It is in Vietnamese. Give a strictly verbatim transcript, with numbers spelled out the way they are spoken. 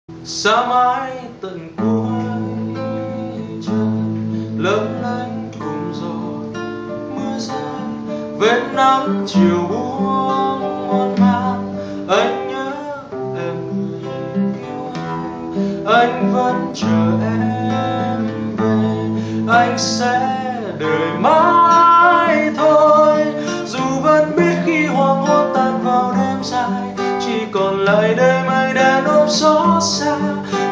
Xa mãi tận cuối trời lấp lánh cùng giọt mưa rơi, vết nắng chiều buông muôn man. Anh nhớ em người yêu anh, anh vẫn chờ em về. Anh sẽ đợi mãi thôi, dù vẫn biết khi hoàng hôn tan vào đêm dài, chỉ còn lại đêm mây đen ôm xót xa.